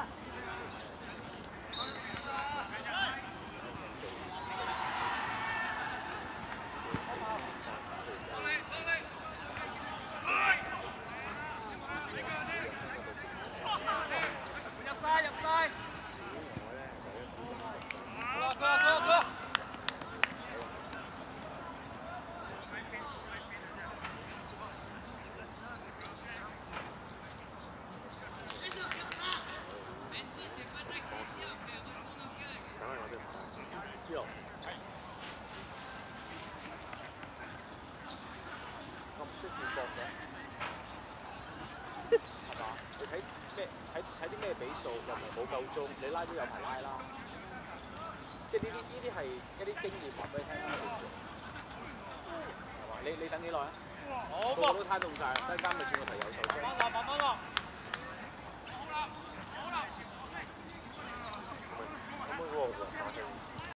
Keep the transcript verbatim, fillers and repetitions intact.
你拉都有排拉啦，即係呢啲呢啲係一啲經驗話俾你聽啦，係嘛？你你等幾耐啊？個個都攤凍晒，一間咪轉個題有手機。慢慢落，慢慢落。